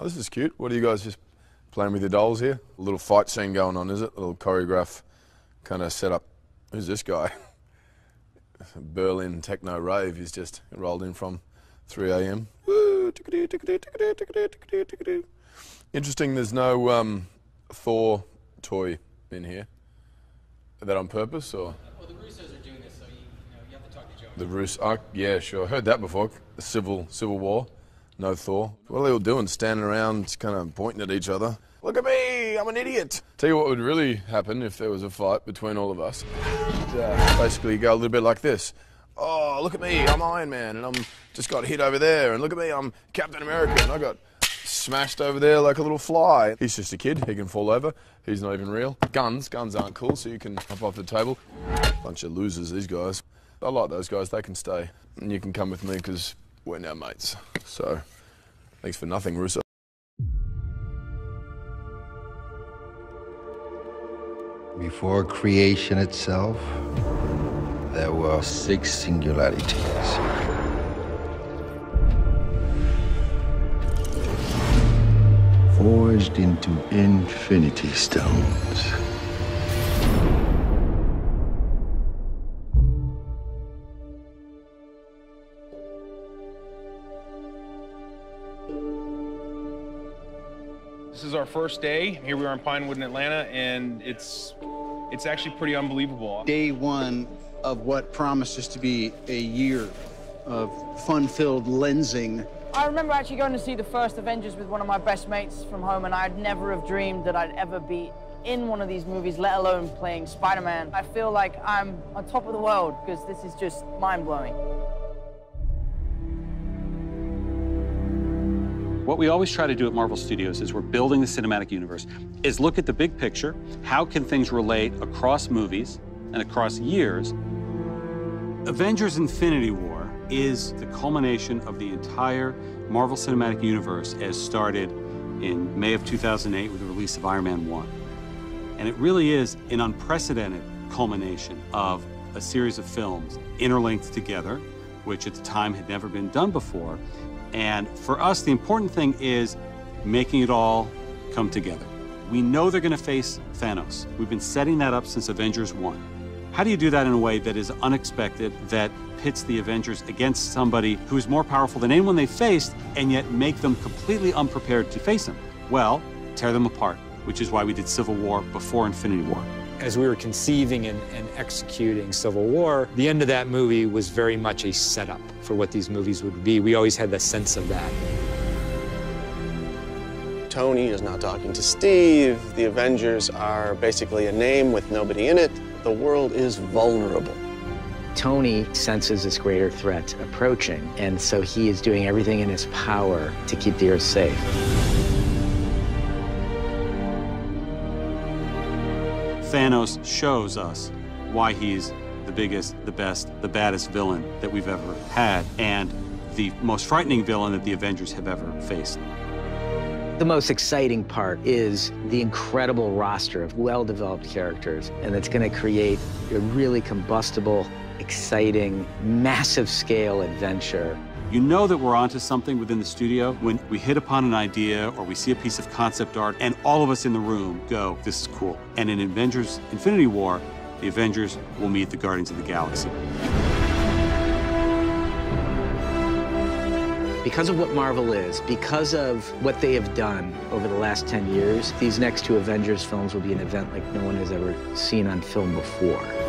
Oh, this is cute. What are you guys just playing with your dolls here? A little fight scene going on, is it? A little choreograph kind of set up. Who's this guy? Berlin techno rave. He's just rolled in from 3 a.m. Interesting, there's no Thor toy in here. Is that on purpose, or? Well, the Russos are doing this, so you have to talk to Joe. The Russos, yeah, sure. Heard that before. The Civil War. No Thor. What are they all doing? Standing around, kind of pointing at each other. Look at me, I'm an idiot. Tell you what would really happen if there was a fight between all of us. Basically go a little bit like this. Oh, look at me, I'm Iron Man, and I'm just got hit over there, and look at me, I'm Captain America, and I got smashed over there like a little fly. He's just a kid, he can fall over, he's not even real. Guns aren't cool, so you can hop off the table. Bunch of losers, these guys. I like those guys, they can stay. And you can come with me, because we're now mates. So, thanks for nothing, Russo. Before creation itself, there were 6 singularities. Forged into infinity stones. This is our first day. Here we are in Pinewood in Atlanta, and it's actually pretty unbelievable. Day one of what promises to be a year of fun-filled lensing. I remember actually going to see the first Avengers with one of my best mates from home, and I'd never have dreamed that I'd ever be in one of these movies, let alone playing Spider-Man. I feel like I'm on top of the world, because this is just mind-blowing. What we always try to do at Marvel Studios is we're building the cinematic universe, is look at the big picture, how can things relate across movies and across years. Avengers Infinity War is the culmination of the entire Marvel Cinematic Universe as started in May of 2008 with the release of Iron Man 1. And it really is an unprecedented culmination of a series of films interlinked together, which at the time had never been done before. And for us, the important thing is making it all come together. We know they're going to face Thanos. We've been setting that up since Avengers 1. How do you do that in a way that is unexpected, that pits the Avengers against somebody who is more powerful than anyone they faced, and yet make them completely unprepared to face him? Well, tear them apart, which is why we did Civil War before Infinity War. As we were conceiving and executing Civil War, the end of that movie was very much a setup for what these movies would be. We always had the sense of that. Tony is not talking to Steve. The Avengers are basically a name with nobody in it. The world is vulnerable. Tony senses this greater threat approaching, and so he is doing everything in his power to keep the Earth safe. Thanos shows us why he's the biggest, the best, the baddest villain that we've ever had, and the most frightening villain that the Avengers have ever faced. The most exciting part is the incredible roster of well-developed characters, and it's going to create a really combustible, exciting, massive-scale adventure. You know that we're onto something within the studio when we hit upon an idea or we see a piece of concept art and all of us in the room go, this is cool. And in Avengers Infinity War, the Avengers will meet the Guardians of the Galaxy. Because of what Marvel is, because of what they have done over the last 10 years, these next 2 Avengers films will be an event like no one has ever seen on film before.